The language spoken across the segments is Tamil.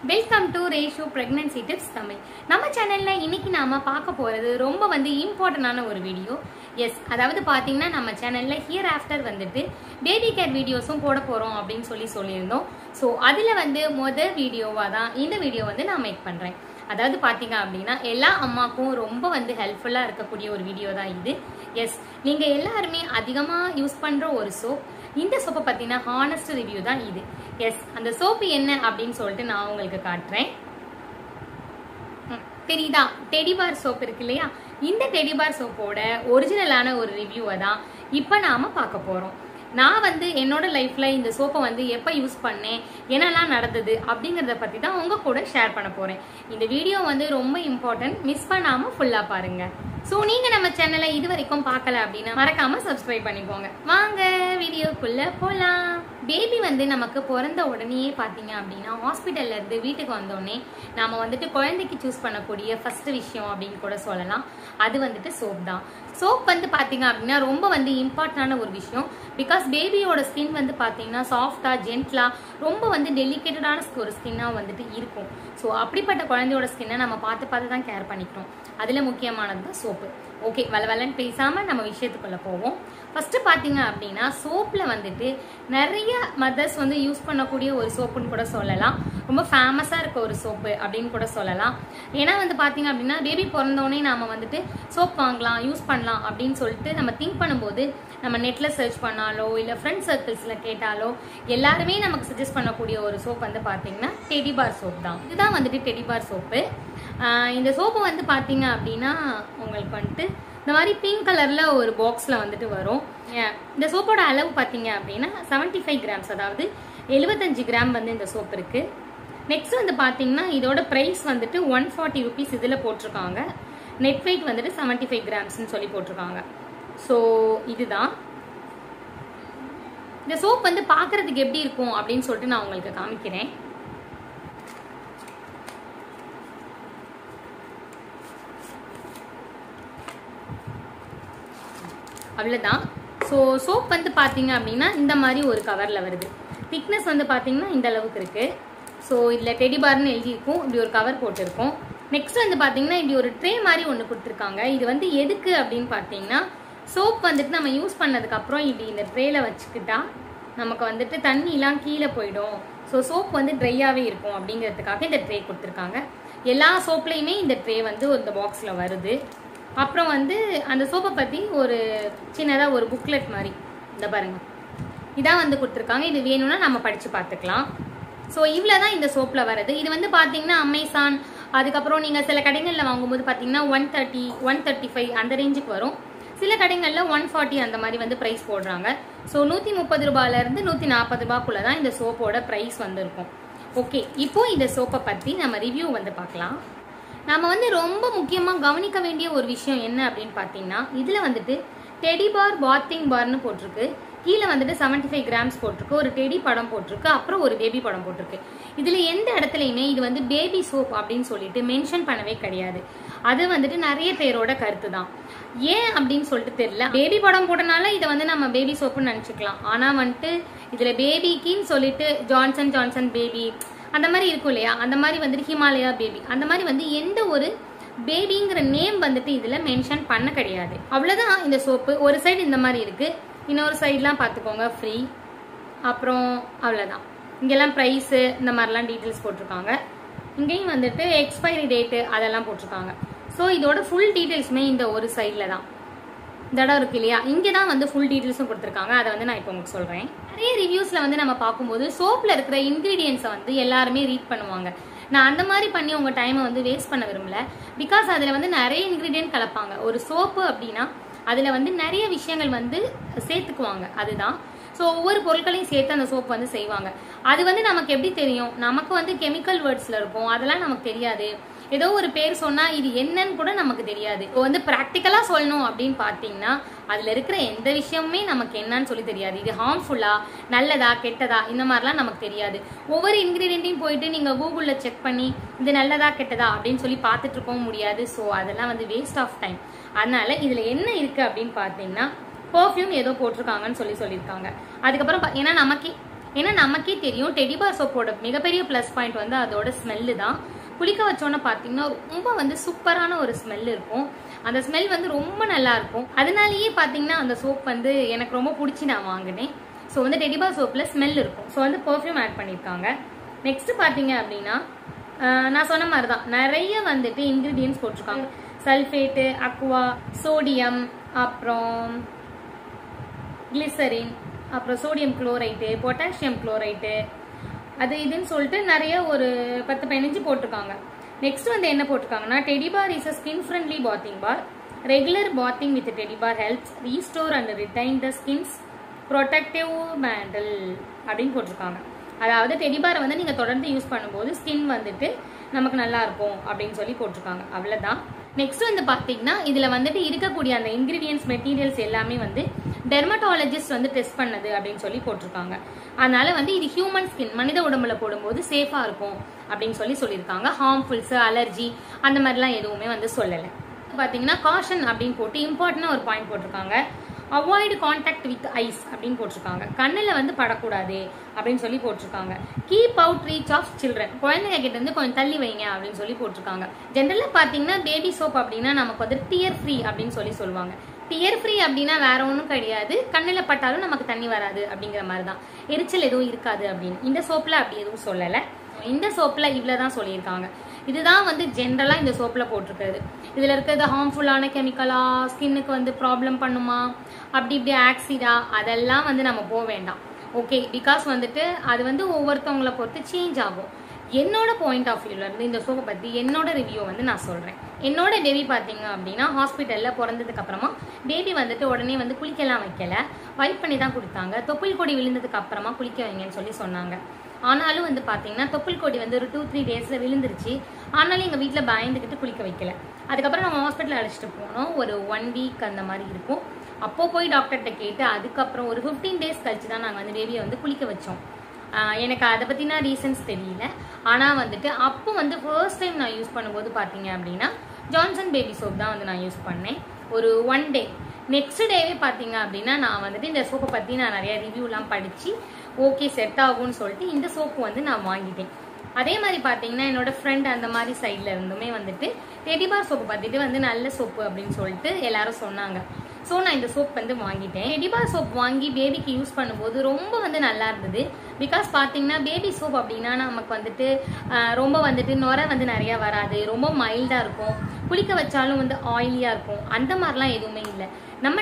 Welcome to Reshu pregnancy tips Tamil. நம்ம சேனல்ல இன்னைக்கு நாம பார்க்க போறது ரொம்ப இம்பார்ட்டன்டான ஒரு வீடியோ. எஸ், அதாவது பாத்தீங்கன்னா நம்ம சேனல்ல ஹியர் ஆஃப்டர் பேபி கேர் வீடியோஸும் போட போறோம் அப்படின்னு சொல்லியிருந்தோம். ஸோ அதுல முதல் வீடியோவா தான் இந்த வீடியோ நான் மேக் பண்றேன். அதாவது பாத்தீங்க அப்படின்னா எல்லா அம்மாக்கும் ரொம்ப ஹெல்ப்ஃபுல்லா இருக்கக்கூடிய ஒரு வீடியோ தான் இது. எஸ், நீங்க எல்லாருமே அதிகமா யூஸ் பண்ற ஒரு சோப். இந்த சோப்பை பத்தின ஹானஸ்ட் ரிவ்யூ தான் இது. எஸ், அந்த சோப்பு என்ன அப்படின்னு சொல்லிட்டு நான் உங்களுக்கு காட்டுறேன். தெரியுதா? டெடிபார் சோப் இருக்கு இல்லையா? இந்த டெடிபார் சோப்போட ஒரிஜினலான ஒரு ரிவ்யூவை தான் இப்ப நாம பார்க்க போறோம். நான் என்னோட லைஃப்ல இந்த சோப்பை எப்ப யூஸ் பண்ணேன், என்னெல்லாம் நடந்தது அப்படிங்கறத பத்தி தான் உங்க கூட ஷேர் பண்ண போறேன். இந்த வீடியோ ரொம்ப இம்பார்ட்டன்ட், மிஸ் பண்ணாம ஃபுல்லா பாருங்க. சோ நீங்க நம்ம சேனலை இது வரைக்கும் பார்க்கல அப்படின்னா மறக்காம சப்ஸ்கிரைப் பண்ணிக்கோங்க. வாங்க வீடியோக்குள்ள போலாம். பேபி நமக்கு பிறந்த உடனே பாத்தீங்க அப்படின்னா ஹாஸ்பிட்டல்ல இருந்து வீட்டுக்கு வந்தோடனே நாம குழந்தைக்கு சூஸ் பண்ணக்கூடிய ஃபர்ஸ்ட் விஷயம் அப்படின்னு கூட சொல்லலாம். அது சோப் தான். சோப் பாத்தீங்க அப்படின்னா ரொம்ப இம்பார்ட்டன்டான ஒரு விஷயம். பிகாஸ் பேபியோட ஸ்கின் பாத்தீங்கன்னா சாஃப்டா ஜென்ட்லா ரொம்ப டெலிகேட்டடான ஒரு ஸ்கின்னா இருக்கும். ஸோ அப்படிப்பட்ட குழந்தையோட ஸ்கின்னை நம்ம பார்த்து தான் கேர் பண்ணிக்கிறோம். அதுல முக்கியமானது தான் சோப்பு. ஓகே, வளவலன்னு பேசாம நம்ம விஷயத்துக்குள்ள போவோம். ஃபர்ஸ்ட் பாத்தீங்க அப்படின்னா சோப்ல நிறைய மதர்ஸ் யூஸ் பண்ணக்கூடிய ஒரு சோப்புன்னு கூட சொல்லலாம். ரொம்ப ஃபேமஸா இருக்க ஒரு சோப்பு அப்படின்னு கூட சொல்லலாம். ஏன்னா பாத்தீங்க அப்படின்னா பேபி பிறந்தோடனே நாம சோப் வாங்கலாம், யூஸ் பண்ணலாம் அப்படின்னு சொல்லிட்டு நம்ம திங்க் பண்ணும்போது நம்ம நெட்ல சர்ச் பண்ணாலோ இல்ல ஃப்ரெண்ட் சர்க்கிள்ஸ்ல கேட்டாலோ எல்லாருமே நமக்கு சஜஸ்ட் பண்ணக்கூடிய ஒரு சோப் பாத்தீங்கன்னா டெடிபார் சோப் தான். இதுதான் டெடிபார் சோப்பு. இந்த சோப்பு பாத்தீங்க அப்படின்னா உங்களுக்கு இந்த மாதிரி பிங்க் கலர்ல ஒரு பாக்ஸ்ல வரும். இந்த சோப்போட அளவு பாத்தீங்க அப்படின்னா 75 கிராம்ஸ், அதாவது 75 கிராம் இந்த சோப் இருக்கு. நெக்ஸ்ட் பாத்தீங்கன்னா இதோட பிரைஸ் 140 ருபீஸ் இதுல போட்டிருக்காங்க. நெட் வெயிட் 75 கிராம்ஸ்ன்னு சொல்லி போட்டிருக்காங்க. ஸோ இதுதான் இந்த சோப் பாக்குறதுக்கு எப்படி இருக்கும் அப்படின்னு சொல்லிட்டு நான் உங்களுக்கு காமிக்கிறேன். அவ்வளவுதான். ஸோ சோப் பாத்தீங்க அப்படின்னா இந்த மாதிரி ஒரு கவர்ல வருது. திக்னஸ் பாத்தீங்கன்னா இந்த அளவுக்கு இருக்கு. ஸோ இதுல டெடிபார்னு எழுதியிருக்கும். இப்படி ஒரு கவர் போட்டிருக்கோம். நெக்ஸ்ட் பாத்தீங்கன்னா இப்படி ஒரு ட்ரே மாதிரி ஒன்று கொடுத்துருக்காங்க. இது எதுக்கு அப்படின்னு பாத்தீங்கன்னா சோப் நம்ம யூஸ் பண்ணதுக்கு அப்புறம் இப்படி இந்த ட்ரேல வச்சுக்கிட்டா நமக்கு தண்ணிலாம் கீழே போயிடும். ஸோ சோப் ட்ரையாவே இருக்கும் அப்படிங்கிறதுக்காக இந்த ட்ரே கொடுத்துருக்காங்க. எல்லா சோப்லையுமே இந்த ட்ரே இந்த பாக்ஸ்ல வருது. அப்புறம் அந்த சோப்பை பத்தி ஒரு சின்னதா ஒரு புக்லெட் மாதிரி இந்த பாருங்க, இதான் கொடுத்துருக்காங்க. இது வேணும்னா நம்ம படிச்சு பார்த்துக்கலாம். ஸோ இவ்வளவுதான் இந்த சோப்ல வருது. இது பாத்தீங்கன்னா அமேசான், அதுக்கப்புறம் நீங்க சில கடைகள்ல வாங்கும்போது பாத்தீங்கன்னா 130, 135 அந்த ரேஞ்சுக்கு வரும். சில கடைகள்ல 140 அந்த மாதிரி பிரைஸ் போடுறாங்க. ஸோ 130 ரூபாயில இருந்து 140 ரூபாய்க்குள்ளதான் இந்த சோப்போட பிரைஸ் இருக்கும். ஓகே, இப்போ இந்த சோப்பை பத்தி நம்ம ரிவ்யூ பார்க்கலாம். நம்ம ரொம்ப முக்கியமா கவனிக்க வேண்டிய ஒரு விஷயம் என்ன அப்படின்னு பாத்தீங்கன்னா இதுல டெடிபார் பாத்திங் பார்னு போட்டிருக்கு. கீழே 75 கிராம்ஸ் போட்டிருக்கு. ஒரு டெடி படம் போட்டிருக்கு. அப்புறம் ஒரு பேபி படம் போட்டிருக்கு. இதுல எந்த இடத்துலயுமே இது பேபி சோப் அப்படின்னு சொல்லிட்டு மென்ஷன் பண்ணவே கிடையாது. அது நிறைய பேரோட கருத்து தான். ஏன் அப்படின்னு சொல்லிட்டு தெரியல. பேபி படம் போட்டனால இதை நம்ம பேபி சோப்புன்னு நினைச்சுக்கலாம். ஆனா இதுல பேபிக்குன்னு சொல்லிட்டு ஜான்சன் ஜான்சன் பேபி அந்த மாதிரி இருக்கும் இல்லையா, அந்த மாதிரி ஹிமாலயா பேபி அந்த மாதிரி எந்த ஒரு பேபிங்கிற நேம் இதுல மென்ஷன் பண்ண கிடையாது. அவ்வளவுதான் இந்த சோப்பு. ஒரு சைடு இந்த மாதிரி இருக்கு, இன்னொரு சைட்லாம் பார்த்துக்கோங்க ஃப்ரீ. அப்புறம் அவ்வளோதான். இங்கெல்லாம் ப்ரைஸு இந்த மாதிரிலாம் டீட்டெயில்ஸ் போட்டிருக்காங்க. இங்கேயும் எக்ஸ்பைரி டேட்டு அதெல்லாம் போட்டிருக்காங்க. ஸோ இதோட ஃபுல் டீட்டெயில்ஸுமே இந்த ஒரு சைடில் தான் இந்த இடம் இருக்கு இல்லையா, இங்கே தான் ஃபுல் டீட்டெயில்ஸும் கொடுத்துருக்காங்க. அதை நான் இப்போ உங்களுக்கு சொல்கிறேன். நிறைய ரிவ்யூஸில் நம்ம பார்க்கும்போது சோப்பில் இருக்கிற இன்க்ரீடியன்ஸை எல்லாருமே ரீட் பண்ணுவாங்க. நான் அந்த மாதிரி பண்ணி உங்கள் டைமை வேஸ்ட் பண்ண விரும்பல. பிகாஸ் அதில் நிறைய இன்க்ரீடியன்ட் கலப்பாங்க. ஒரு சோப்பு அப்படின்னா அதில் நிறைய விஷயங்கள் சேர்த்துக்குவாங்க. அதுதான். ஸோ ஒவ்வொரு பொருட்களையும் சேர்த்து அந்த சோப் செய்வாங்க. அது நமக்கு எப்படி தெரியும்? நமக்கு கெமிக்கல் வேர்ட்ஸ்ல இருக்கும், அதெல்லாம் நமக்கு தெரியாது. ஏதோ ஒரு பேர் சொன்னா இது என்னன்னு கூட நமக்கு தெரியாது. இப்போ பிராக்டிக்கலா சொல்லணும் அப்படின்னு பாத்தீங்கன்னா அதுல இருக்கிற எந்த விஷயமுமே நமக்கு என்னன்னு சொல்லி தெரியாது. இது ஹார்ம்ஃபுல்லா, நல்லதா, கெட்டதா, இந்த மாதிரிலாம் நமக்கு தெரியாது. ஒவ்வொரு இன்கிரீடியன்ட்டையும் போயிட்டு நீங்க கூகுள்ல செக் பண்ணி இது நல்லதா கெட்டதா அப்படின்னு சொல்லி பார்த்துட்டு இருக்கவும் முடியாது. ஸோ அதெல்லாம் வேஸ்ட் ஆஃப் டைம். அதனால இதுல என்ன இருக்கு அப்படின்னு பாத்தீங்கன்னா பெர்ஃப்யூம் ஏதோ போட்டிருக்காங்கன்னு சொல்லியிருக்காங்க. அதுக்கப்புறம் ஏன்னா நமக்கு ஏன்னா நமக்கே தெரியும் டெடிபார் சோப்போட மிகப்பெரிய ப்ளஸ் பாயிண்ட் வந்து அதோட ஸ்மெல்லு தான். குளிக்க வச்சோன்னு பார்த்தீங்கன்னா ரொம்ப வந்து சூப்பரான ஒரு ஸ்மெல் இருக்கும். அந்த ஸ்மெல் வந்து ரொம்ப நல்லா இருக்கும். அதனாலேயே பார்த்தீங்கன்னா அந்த சோப் வந்து எனக்கு ரொம்ப பிடிச்சி நான் வாங்கினேன். ஸோ வந்து டெடிபார் சோப்பில் ஸ்மெல் இருக்கும். ஸோ வந்து பர்ஃப்யூம் ஆட் பண்ணியிருக்காங்க. நெக்ஸ்ட் பார்த்தீங்க அப்படின்னா நான் சொன்ன மாதிரி தான் நிறைய வந்துட்டு இன்க்ரீடியன்ஸ் போட்டிருக்காங்க. சல்ஃபேட்டு, அக்வா, சோடியம், அப்புறம் கிளிசரின், அப்புறம் சோடியம் குளோரைட்டு, பொட்டாசியம் குளோரைட்டு, அது இதுன்னு சொல்லிட்டு நிறைய ஒரு 10-15 போட்டிருக்காங்க. நெக்ஸ்ட் வந்து என்ன போட்டிருக்காங்கன்னா Tedibar is a skin friendly bathing bar. Regular bathing with Tedibar helps restore and retain the skin's protective mantle அப்படின்னு போட்டிருக்காங்க. அதாவது டெடிபாரை வந்து நீங்கள் தொடர்ந்து யூஸ் பண்ணும்போது ஸ்கின் வந்துட்டு நமக்கு நல்லா இருக்கும் அப்படின்னு சொல்லி போட்டிருக்காங்க. அவ்வளோதான். நெக்ஸ்ட் வந்து பார்த்தீங்கன்னா இதில் வந்துட்டு இருக்கக்கூடிய அந்த இன்கிரீடியன்ஸ் மெட்டீரியல்ஸ் எல்லாமே வந்து டெர்மட்டாலஜிஸ்ட் வந்து டெஸ்ட் பண்ணது அப்படின்னு சொல்லி போட்டிருக்காங்க. அதனால வந்து இது ஹியூமன் ஸ்கின் மனித உடம்புல போடும்போது சேஃபாக இருக்கும் அப்படின்னு சொல்லியிருக்காங்க. ஹார்ம்ஃபுல்ஸ், அலர்ஜி அந்த மாதிரிலாம் எதுவுமே வந்து சொல்லலை. பார்த்தீங்கன்னா காஷன் அப்படின்னு போட்டு இம்பார்ட்டன்டாக ஒரு பாயிண்ட் போட்டிருக்காங்க. அவாய்டு கான்டாக்ட் வித் ஐஸ் அப்படின்னு போட்டிருக்காங்க. கண்ணில் வந்து படக்கூடாது அப்படின்னு சொல்லி போட்டிருக்காங்க. Keep out reach of children, குழந்தைங்க கிட்ட இருந்து கொஞ்சம் தள்ளி வைங்க அப்படின்னு சொல்லி போட்டிருக்காங்க. ஜென்ரலாக பார்த்தீங்கன்னா பேபி சோப் அப்படின்னா நமக்கு வந்து டியர் ஃப்ரீ அப்படின்னு சொல்லுவாங்க. டியர் ஃப்ரீ அப்படின்னா வேற ஒன்றும் கிடையாது, கண்ணில் பட்டாலும் நமக்கு தண்ணி வராது அப்படிங்கிற மாதிரி தான், எரிச்சல் எதுவும் இருக்காது அப்படின்னு. இந்த சோப்பில் அப்படி எதுவும் சொல்லலை. இந்த சோப்பில் இவ்வளோதான் சொல்லியிருக்காங்க. இதுதான் வந்து ஜென்ரலாக இந்த சோப்பில் போட்டிருக்கிறது. இதில் இருக்கிறது ஹார்ம்ஃபுல்லான கெமிக்கலா, ஸ்கின்னுக்கு வந்து ப்ராப்ளம் பண்ணுமா, அப்படி இப்படி ஆக்சிடா, அதெல்லாம் வந்து நம்ம போக வேண்டாம். ஓகே, பிகாஸ் வந்துட்டு அது வந்து ஒவ்வொருத்தவங்களை பொறுத்து சேஞ்ச் ஆகும். என்னோட பாயிண்ட் ஆஃப் வியூல இருந்து இந்த சோப்பை பற்றி என்னோட ரிவ்யூ வந்து நான் சொல்கிறேன். என்னோட பேபி பார்த்தீங்க அப்படின்னா ஹாஸ்பிட்டலில் பிறந்ததுக்கு அப்புறமா பேபி வந்துட்டு உடனே வந்து குளிக்கலாம் வைக்கல, வைப் பண்ணி தான் கொடுத்தாங்க. தொப்புள் கொடி விழுந்ததுக்கு அப்புறமா குளிக்க வைங்கன்னு சொன்னாங்க. ஆனாலும் வந்து பார்த்தீங்கன்னா தொப்புள் கொடி வந்து ஒரு 2-3 டேஸில் விழுந்துருச்சு. ஆனாலும் எங்கள் வீட்டில் பயந்துக்கிட்டு குளிக்க வைக்கல. அதுக்கப்புறம் நம்ம ஹாஸ்பிட்டல் அழைச்சிட்டு போனோம். ஒரு 1 வீக் அந்த மாதிரி இருக்கும். அப்போ போய் டாக்டர்கிட்ட கேட்டு அதுக்கப்புறம் ஒரு 15 டேஸ் கழிச்சு தான் நாங்கள் வந்து பேபியை வந்து குளிக்க வச்சோம். எனக்கு அதை பற்றினா ரீசன்ஸ் தெரியல. ஆனால் வந்துட்டு அப்போ வந்து ஃபர்ஸ்ட் டைம் நான் யூஸ் பண்ணும்போது பார்த்தீங்க அப்படின்னா ஜான்சன் பேபி சோப் தான் வந்து நான் யூஸ் பண்ணேன். ஒரு 1 டே. நெக்ஸ்ட் டேவே பார்த்தீங்க அப்படின்னா நான் வந்துட்டு இந்த சோப்பை பற்றி நான் நிறைய ரிவ்யூலாம் படித்து ஓகே செட் ஆகும்னு சொல்லிட்டு இந்த சோப்பு வந்து நான் வாங்கிட்டேன். அதே மாதிரி பார்த்தீங்கன்னா என்னோட ஃப்ரெண்ட் அந்த மாதிரி சைடில் இருந்துமே வந்துட்டு டெடிபார் சோப்பு பார்த்துட்டு வந்து நல்ல சோப்பு அப்படின்னு சொல்லிட்டு எல்லாரும் சொன்னாங்க. ஸோ நான் இந்த சோப் வந்து வாங்கிட்டேன். டெடிபார் சோப் வாங்கி பேபிக்கு யூஸ் பண்ணும்போது ரொம்ப வந்து நல்லா இருந்தது. பிகாஸ் பார்த்தீங்கன்னா பேபி சோப் அப்படின்னா நமக்கு வந்துட்டு ரொம்ப வந்துட்டு நுரை வந்து நிறையா வராது, ரொம்ப மைல்டாக இருக்கும், குளிக்க வச்சாலும் வந்து ஆயிலியாக இருக்கும். அந்த மாதிரிலாம் எதுவுமே இல்லை. நம்ம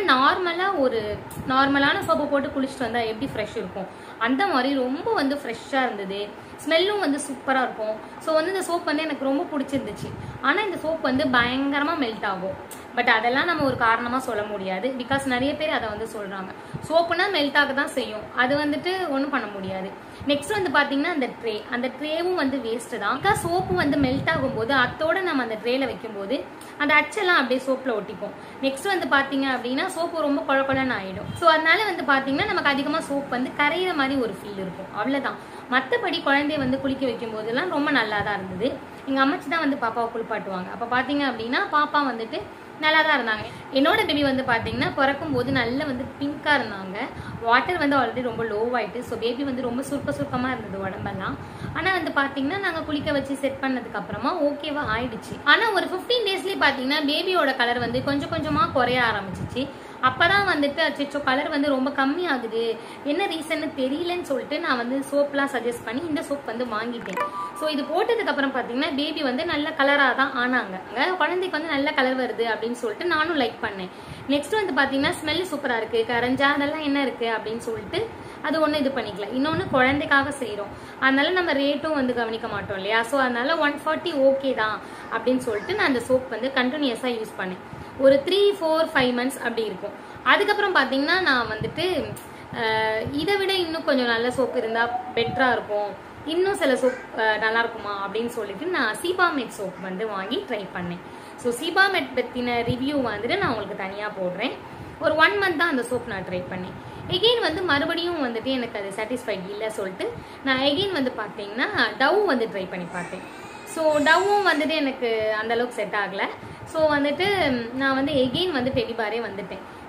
நார்மலான சோப்பை போட்டு குளிச்சுட்டு வந்தால் எப்படி ஃப்ரெஷ் இருக்கும் அந்த மாதிரி ரொம்ப வந்து ஃப்ரெஷ்ஷாக இருந்தது. ஸ்மெல்லும் வந்து சூப்பராக இருக்கும். ஸோ வந்து இந்த சோப் வந்து எனக்கு ரொம்ப பிடிச்சிருந்துச்சு. ஆனால் இந்த சோப் வந்து பயங்கரமாக மெல்ட் ஆகும். பட் அதெல்லாம் நம்ம ஒரு காரணமாக சொல்ல முடியாது. பிகாஸ் நிறைய பேர் அதை வந்து சொல்கிறாங்க சோப்புனா மெல்ட் ஆக தான் செய்யும், அது வந்துட்டு ஒன்றும் பண்ண முடியாது. நெக்ஸ்ட் வந்து பார்த்தீங்கன்னா அந்த ட்ரேவும் வந்து வேஸ்ட்டு தான். பிகாஸ் சோப்பு வந்து மெல்ட் ஆகும்போது அத்தோட நம்ம அந்த ட்ரேல வைக்கும்போது அந்த அச்செல்லாம் அப்படியே சோப்பில் ஒட்டிப்போம். நெக்ஸ்ட் வந்து பார்த்தீங்க அப்படின்னா சோப்பு ரொம்ப குழக்குழன்னு ஆகிடும். ஸோ அதனால வந்து பார்த்தீங்கன்னா நமக்கு அதிகமாக சோப் வந்து கரையிற மாதிரி ஒரு ஃபீல் இருக்கும். அவ்வளோதான். மற்றபடி குழந்தைய வந்து குளிக்க வைக்கும் போதெல்லாம் ரொம்ப நல்லா தான் இருந்தது. எங்கள் அம்மாச்சி தான் வந்து பாப்பாவை குளிப்பாட்டுவாங்க. அப்போ பார்த்தீங்க அப்படின்னா பாப்பா வந்துட்டு நல்லா தான் இருந்தாங்க. என்னோட பேபி வந்து பார்த்தீங்கன்னா பிறக்கும் போது நல்லா வந்து பிங்காக இருந்தாங்க. வாட்டர் வந்து ஆல்ரெடி ரொம்ப லோவாயிட்டு. ஸோ பேபி வந்து ரொம்ப சுருக்கமாக இருந்தது உடம்பெல்லாம். ஆனால் வந்து பார்த்தீங்கன்னா நாங்கள் குளிக்க வச்சு செட் பண்ணதுக்கு அப்புறமா ஓகேவா ஆயிடுச்சு. ஆனால் ஒரு 15 டேஸ்லேயே பார்த்தீங்கன்னா பேபியோட கலர் வந்து கொஞ்சம் கொஞ்சமாக குறைய ஆரம்பிச்சிச்சு. அப்பதான் வந்துட்டு அச்சோ கலர் வந்து ரொம்ப கம்மி ஆகுது, என்ன ரீசன்னு தெரியலன்னு சொல்லிட்டு நான் வந்து சோப்லாம் சஜஸ்ட் பண்ணி இந்த சோப் வந்து வாங்கிட்டேன். ஸோ இது போட்டதுக்கு அப்புறம் பார்த்தீங்கன்னா பேபி வந்து நல்ல கலராக தான் ஆனாங்க. குழந்தைக்கு வந்து நல்ல கலர் வருது அப்படின்னு சொல்லிட்டு நானும் லைக் பண்ணேன். நெக்ஸ்ட் வந்து பார்த்தீங்கன்னா ஸ்மெல் சூப்பராக இருக்கு, கரைஞ்சா அதெல்லாம் என்ன இருக்கு அப்படின்னு சொல்லிட்டு அது ஒன்று இது பண்ணிக்கலாம். இன்னொன்று குழந்தைக்காக செய்கிறோம், அதனால நம்ம ரேட்டும் வந்து கவனிக்க மாட்டோம் இல்லையா. ஸோ அதனால 140 ஓகே தான் அப்படின்னு சொல்லிட்டு நான் அந்த சோப் வந்து கண்டினியூஸாக யூஸ் பண்ணேன். ஒரு 3-4-5 months அப்படி இருக்கும். அதுக்கப்புறம் பார்த்தீங்கன்னா நான் வந்துட்டு இதை விட இன்னும் கொஞ்சம் நல்ல சோப் இருந்தால் பெட்டராக இருக்கும், இன்னும் சில சோப் நல்லா இருக்குமா அப்படின்னு சொல்லிட்டு நான் சீபாமெட் சோப் வந்து வாங்கி ட்ரை பண்ணேன். ஸோ சீபாமெட் பற்றின ரிவ்யூ வந்துட்டு நான் உங்களுக்கு தனியாக போடுறேன். ஒரு 1 month தான் அந்த சோப் நான் ட்ரை பண்ணேன். எகெயின் வந்து மறுபடியும் வந்துட்டு எனக்கு அது சாட்டிஸ்ஃபைட் இல்லை சொல்லிட்டு நான் எகெயின் வந்து பார்த்தீங்கன்னா டவ் வந்து ட்ரை பண்ணி பார்த்தேன். ஸோ டவ்வும் வந்துட்டு எனக்கு அந்தளவுக்கு செட் ஆகலை. ஸோ வந்துட்டு நான் வந்து எகெயின் வந்து டெடிபாரே வந்துட்டேன்.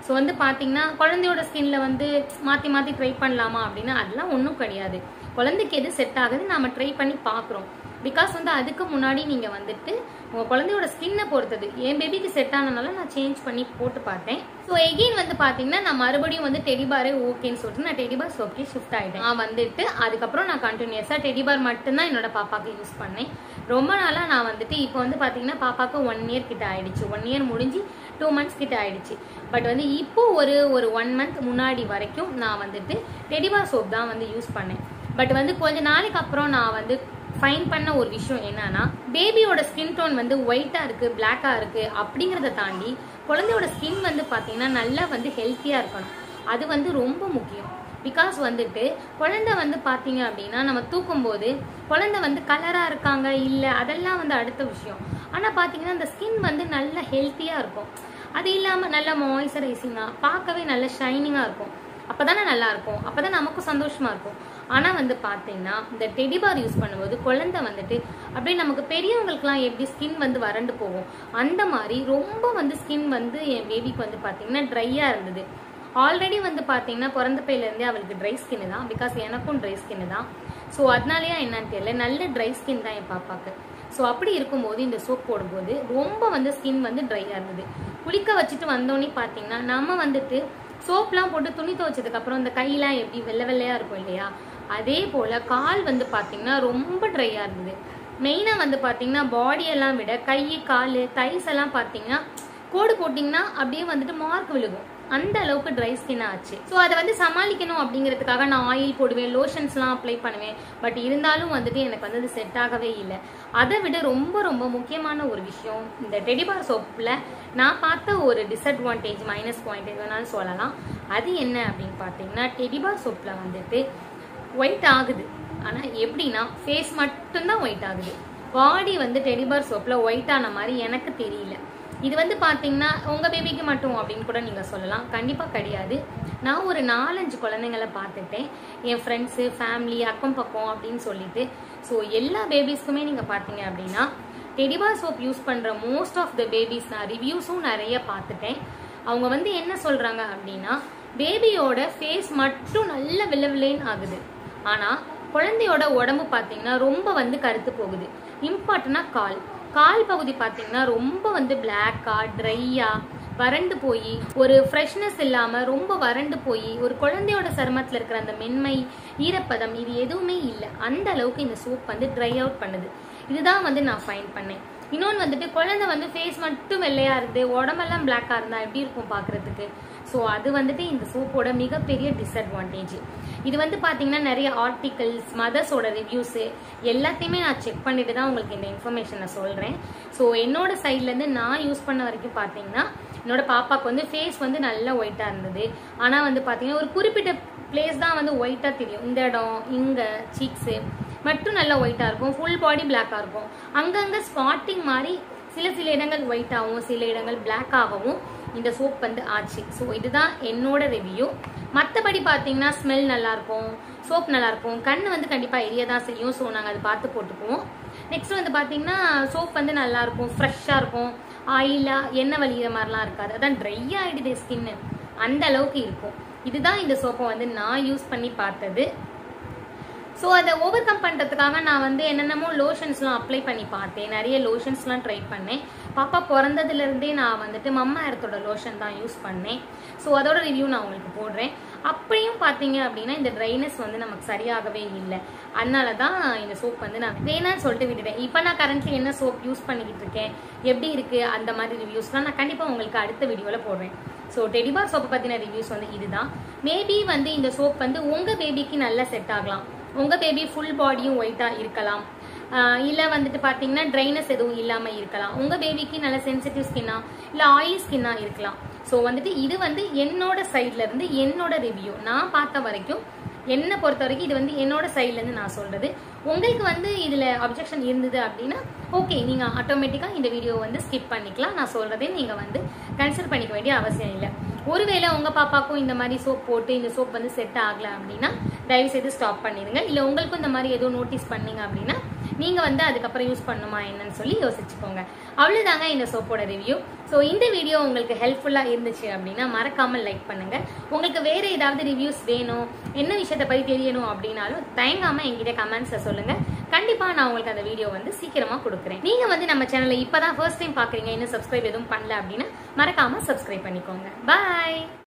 ஸோ வந்து பார்த்தீங்கன்னா குழந்தையோட ஸ்கின்ல வந்து மாற்றி மாற்றி ட்ரை பண்ணலாமா அப்படின்னா அதெல்லாம் ஒன்றும் கிடையாது. குழந்தைக்கு எது செட் ஆகுது நாம ட்ரை பண்ணி பார்க்குறோம். பிகாஸ் வந்து அதுக்கு முன்னாடி நீங்கள் வந்துட்டு உங்கள் குழந்தையோட ஸ்கின்னை பொறுத்தது. என் பேபிக்கு செட் ஆனதுனால நான் சேஞ்ச் பண்ணி போட்டு பார்த்தேன். ஸோ எகெயின் வந்து பார்த்தீங்கன்னா நான் மறுபடியும் வந்து டெடிபாரே ஓகேன்னு சொல்லிட்டு நான் டெடிபார் சோப்கே ஷிஃப்ட் ஆகிட்டேன். நான் வந்துட்டு அதுக்கப்புறம் நான் கண்டினியூஸாக டெடிபார் மட்டும்தான் என்னோட பாப்பாவுக்கு யூஸ் பண்ணேன். ரொம்ப நாளாக நான் வந்துட்டு இப்போ வந்து பார்த்தீங்கன்னா பாப்பாவுக்கு 1 இயர் கிட்ட ஆயிடுச்சு. 1 இயர் முடிஞ்சு 2 மந்த்ஸ் கிட்ட ஆயிடுச்சு. பட் வந்து இப்போ ஒரு 1 மந்த் முன்னாடி வரைக்கும் நான் வந்துட்டு டெடிபார் சோப் தான் வந்து யூஸ் பண்ணேன். பட் வந்து கொஞ்ச நாளைக்கு அப்புறம் நான் வந்து ஃபைன் பண்ண ஒரு விஷயம் என்னன்னா, பேபியோட ஸ்கின் டோன் வந்து ஒயிட்டா இருக்கு, பிளாக்கா இருக்கு அப்படிங்கறத தாண்டி குழந்தையோட ஸ்கின் வந்து பாத்தீங்கன்னா நல்லா வந்து ஹெல்த்தியா இருக்கணும். அது வந்து ரொம்ப முக்கியம். பிகாஸ் வந்துட்டு குழந்தை வந்து பாத்தீங்க அப்படின்னா நம்ம தூக்கும் போது குழந்தை வந்து கலரா இருக்காங்க இல்ல அதெல்லாம் வந்து அடுத்த விஷயம். ஆனா பாத்தீங்கன்னா அந்த ஸ்கின் வந்து நல்ல ஹெல்த்தியா இருக்கும். அது இல்லாம நல்ல மாய்ஸ்சரைசிங்கா பார்க்கவே நல்ல ஷைனிங்கா இருக்கும். அப்பதானே நல்லா இருக்கும், அப்பதான் நமக்கும் சந்தோஷமா இருக்கும். ஆனா வந்து பாத்தீங்கன்னா இந்த டெடிபார் யூஸ் பண்ணும்போது குழந்தை வந்துட்டு அப்படியே நமக்கு பெரியவங்களுக்குலாம் எப்படி ஸ்கின் வந்து வறண்டு போகும் அந்த மாதிரி ரொம்ப வந்து ஸ்கின் வந்து என் பேபிக்கு வந்து பாத்தீங்கன்னா ட்ரையா இருந்தது. ஆல்ரெடி வந்து பாத்தீங்கன்னா பிறந்த பையில இருந்தே அவளுக்கு ட்ரை ஸ்கின் தான். பிகாஸ் எனக்கும் ட்ரை ஸ்கின் தான். ஸோ அதனாலயா என்னன்னு தெரியல, நல்ல ட்ரை ஸ்கின் தான் என் பாப்பாக்கு. ஸோ அப்படி இருக்கும்போது இந்த சோப் போடும்போது ரொம்ப வந்து ஸ்கின் வந்து ட்ரையா இருந்தது. குளிக்க வச்சுட்டு வந்தோடனே பாத்தீங்கன்னா நம்ம வந்துட்டு சோப்லாம் போட்டு துணி துவைச்சதுக்கு அப்புறம் இந்த கையெல்லாம் எப்படி வெள்ளை வெள்ளையா இருக்கும் இல்லையா, அதே போல கால் வந்து பாத்தீங்கன்னா ரொம்ப ட்ரையா இருந்தது. மெயினா வந்து பாத்தீங்கன்னா பாடியெல்லாம் விட கை கால் தைஸ் எல்லாம் பாத்தீங்கன்னா கோடு போட்டீங்கன்னா அப்படியே வந்துட்டு மார்க் விழுகும். அந்த அளவுக்கு ட்ரை ஸ்கின் ஆச்சு. ஸோ அதை வந்து சமாளிக்கணும் அப்படிங்கிறதுக்காக நான் ஆயில் போடுவேன், லோஷன்ஸ்லாம் அப்ளை பண்ணுவேன். பட் இருந்தாலும் வந்துட்டு எனக்கு வந்து அது செட் ஆகவே இல்லை. அதை விட ரொம்ப ரொம்ப முக்கியமான ஒரு விஷயம், இந்த டெடிபார் சோப்பில் நான் பார்த்த ஒரு டிஸ்அட்வான்டேஜ் மைனஸ் பாயிண்ட் எதுனாலும் சொல்லலாம். அது என்ன அப்படின்னு பார்த்தீங்கன்னா, டெடிபார் சோப்பில் வந்துட்டு ஒயிட் ஆகுது. ஆனால் எப்படின்னா ஃபேஸ் மட்டும்தான் ஒயிட் ஆகுது. பாடி வந்து டெடிபார் சோப்பில் ஒயிட் ஆன மாதிரி எனக்கு தெரியல. இது வந்து பாத்தீங்கன்னா உங்க பேபிக்கு மட்டும் அப்படின்னு கூட நீங்க சொல்லலாம். கண்டிப்பா கிடையாது. நான் ஒரு 4-5 குழந்தைங்களை பார்த்துட்டேன், என் ஃப்ரெண்ட்ஸு ஃபேமிலி அக்கம் பக்கம் அப்படின்னு சொல்லிட்டு. ஸோ எல்லா பேபிஸ்க்குமே நீங்க பாத்தீங்க அப்படின்னா டெடிபார் சோப் யூஸ் பண்ற மோஸ்ட் ஆஃப் த பேபிஸ் நான் ரிவ்யூஸும் நிறைய பார்த்துட்டேன். அவங்க வந்து என்ன சொல்றாங்க அப்படின்னா, பேபியோட ஃபேஸ் மட்டும் நல்ல வெள்ளை ஆகுது, ஆனா குழந்தையோட உடம்பு பாத்தீங்கன்னா ரொம்ப வந்து கருத்து போகுது. இம்பார்ட்டனா கால் பகுதி பாத்தீங்கன்னா ரொம்ப வந்து பிளாக்கா ட்ரையா வறண்டு போய் ஒரு ஃப்ரெஷ்னஸ் இல்லாம ரொம்ப வறண்டு போய் ஒரு குழந்தையோட சருமத்துல இருக்கிற அந்த மென்மை ஈரப்பதம் இது எதுவுமே இல்லை. அந்த அளவுக்கு இந்த சோப் வந்து ட்ரை அவுட் பண்ணுது. இதுதான் வந்து நான் ஃபைன் பண்ணேன். இன்னொன்று வந்துட்டு குழந்தை வந்து ஃபேஸ் மட்டும் வெள்ளையா இருந்து உடம்பெல்லாம் பிளாக்கா இருந்தா எப்படி இருக்கும் பாக்குறதுக்கு. ஸோ அது வந்துட்டு இந்த சோப்போட மிகப்பெரிய டிஸ்அட்வான்டேஜ். இது வந்து பாத்தீங்கன்னா நிறைய ஆர்டிகல்ஸ் மதர்ஸோட ரிவ்யூஸ் எல்லாத்தையுமே நான் செக் பண்ணிட்டு தான் உங்களுக்கு இந்த இன்ஃபர்மேஷனை சொல்றேன். ஸோ என்னோட சைட்ல இருந்து நான் யூஸ் பண்ண வரைக்கும் பாத்தீங்கன்னா என்னோட பாப்பாக்கு வந்து ஃபேஸ் வந்து நல்லா ஒயிட்டா இருந்தது. ஆனா வந்து பாத்தீங்கன்னா ஒரு குறிப்பிட்ட பிளேஸ் தான் வந்து ஒயிட்டா தெரியும். இந்த இடம் இங்க சீக்ஸு மட்டும் நல்லா ஒயிட்டா இருக்கும், ஃபுல் பாடி பிளாக்கா இருக்கும். அங்கங்க ஸ்பாட்டிங் மாதிரி சில இடங்கள் ஒயிட் ஆகும், சில இடங்கள் பிளாக் ஆகவும் இந்த சோப் வந்து ஆச்சு. ஸோ இதுதான் என்னோட ரிவ்யூ. மற்றபடி பார்த்தீங்கன்னா ஸ்மெல் நல்லா இருக்கும், சோப் நல்லா இருக்கும், கண் வந்து கண்டிப்பாக எரிய தான் செய்யும். ஸோ நாங்கள் அதை பார்த்து போட்டுக்குவோம். நெக்ஸ்ட் வந்து பார்த்தீங்கன்னா சோப் வந்து நல்லா இருக்கும், ஃப்ரெஷ்ஷாக இருக்கும், ஆயிலா எண்ணெய் வலிகிற மாதிரிலாம் இருக்காது. அதான் ட்ரை ஆகிடுது ஸ்கின்னு, அந்த அளவுக்கு இருக்கும். இதுதான் இந்த சோப்பை வந்து நான் யூஸ் பண்ணி பார்த்தது. ஸோ அதை ஓவர் கம் பண்ணுறதுக்காக நான் வந்து என்னென்னமோ லோஷன்ஸ்லாம் அப்ளை பண்ணி பார்த்தேன், நிறைய லோஷன்ஸ்லாம் ட்ரை பண்ணேன். பாப்பா பிறந்ததுலேருந்தே நான் வந்துட்டு மம்மா எர்த்தோட லோஷன் தான் யூஸ் பண்ணேன். ஸோ அதோட ரிவ்யூ நான் உங்களுக்கு போடுறேன். அப்படியும் பார்த்தீங்க அப்படின்னா இந்த ட்ரைனஸ் வந்து நமக்கு சரியாகவே இல்லை. அதனால தான் இந்த சோப் வந்து நான் வேணான்னு சொல்லிட்டு விட்டுட்டேன். இப்போ நான் கரண்ட்லி என்ன சோப் யூஸ் பண்ணிக்கிட்டு இருக்கேன், எப்படி இருக்குது அந்த மாதிரி ரிவ்யூஸ்லாம் நான் கண்டிப்பாக உங்களுக்கு அடுத்த வீடியோவில் போடுறேன். ஸோ டெடிபார் சோப்பை பற்றின ரிவ்யூஸ் வந்து இதுதான். மேபி வந்து இந்த சோப் வந்து உங்கள் பேபிக்கு நல்லா செட் ஆகலாம். உங்கள் பேபி ஃபுல் பாடியும் ஒயிட்டாக இருக்கலாம், இல்லை வந்துட்டு பார்த்தீங்கன்னா ட்ரைனஸ் எதுவும் இல்லாமல் இருக்கலாம். உங்கள் பேபிக்கு நல்ல சென்சிட்டிவ் ஸ்கின்னா இல்லை ஆயில் ஸ்கின்னாக இருக்கலாம். ஸோ வந்துட்டு இது வந்து என்னோட சைட்லேருந்து என்னோட ரிவ்யூ, நான் பார்த்த வரைக்கும் என்னை பொறுத்த வரைக்கும் இது வந்து என்னோட சைட்லேருந்து நான் சொல்கிறது. உங்களுக்கு வந்து இதில் அப்ஜெக்ஷன் இருந்தது அப்படின்னா ஓகே, நீங்கள் ஆட்டோமேட்டிக்காக இந்த வீடியோ வந்து ஸ்கிப் பண்ணிக்கலாம். நான் சொல்கிறதே நீங்கள் வந்து கன்சிடர் பண்ணிக்க வேண்டிய அவசியம் இல்லை. ஒருவேளை உங்கள் பாப்பாக்கும் இந்த மாதிரி சோப் போட்டு இந்த சோப் வந்து செட் ஆகலை அப்படின்னா தயவு செய்து ஸ்டாப் பண்ணிடுங்க. இல்லை உங்களுக்கும் இந்த மாதிரி ஏதோ நோட்டீஸ் பண்ணீங்க அப்படின்னா நீங்கள் வந்து அதுக்கப்புறம் யூஸ் பண்ணுமா என்னன்னு சொல்லி யோசிச்சுக்கோங்க. அவ்வளோதாங்க இந்த சோப்போட ரிவ்யூ. ஸோ இந்த வீடியோ உங்களுக்கு ஹெல்ப்ஃபுல்லாக இருந்துச்சு அப்படின்னா மறக்காமல் லைக் பண்ணுங்க. உங்களுக்கு வேறு ஏதாவது ரிவ்யூஸ் வேணும், என்ன விஷயத்தை பற்றி தெரியணும் அப்படின்னாலும் தயங்காமல் என்கிட்ட கமெண்ட்ஸில் சொல்லுங்கள். கண்டிப்பாக நான் உங்களுக்கு அந்த வீடியோ வந்து சீக்கிரமாக கொடுக்குறேன். நீங்கள் வந்து நம்ம சேனலை இப்போ தான் ஃபர்ஸ்ட் டைம் பார்க்குறீங்க, இன்னும் சப்ஸ்கிரைப் எதுவும் பண்ணல அப்படின்னா மறக்காமல் சப்ஸ்கிரைப் பண்ணிக்கோங்க. பாய்.